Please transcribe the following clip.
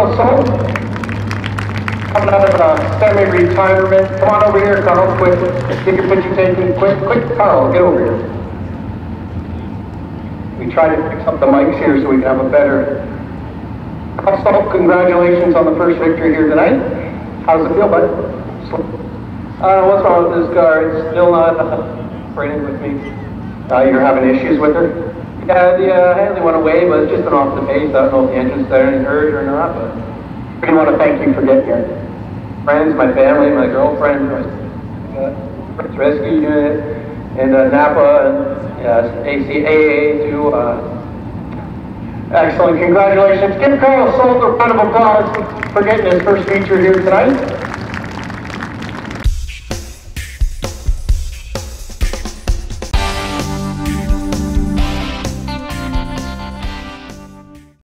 Karl Sault, coming out of semi-retirement. Come on over here, Karl, quick. Get your picture taken, quick, Karl, get over here. We try to fix up the mics here so we can have a better... Karl Sault, congratulations on the first victory here tonight. How does it feel, bud? What's wrong with this car? It's still not operating with me. You're having issues with her? Yeah, the handling went away, but it's just been off the base. I don't know if the engine's there any hurt or not, but... We want to thank you for getting here. Friends, my family, my girlfriend, my rescue unit, and Napa, and ACAA too. Excellent, congratulations. Give Karl Sault a round of applause for getting his first feature here tonight.